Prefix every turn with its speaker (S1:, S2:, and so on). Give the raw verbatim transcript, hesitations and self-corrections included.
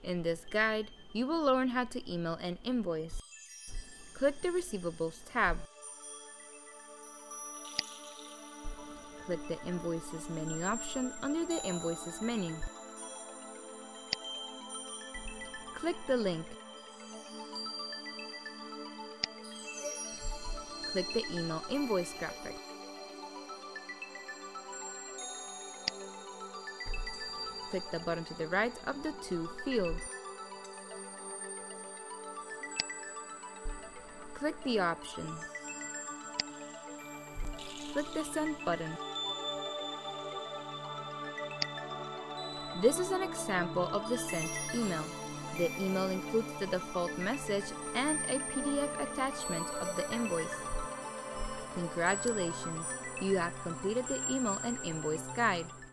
S1: In this guide, you will learn how to email an invoice. Click the Receivables tab. Click the Invoices menu option under the Invoices menu. Click the link. Click the Email Invoice graphic. Click the button to the right of the To field. Click the option. Click the Send button. This is an example of the sent email. The email includes the default message and a P D F attachment of the invoice. Congratulations! You have completed the email and invoice guide.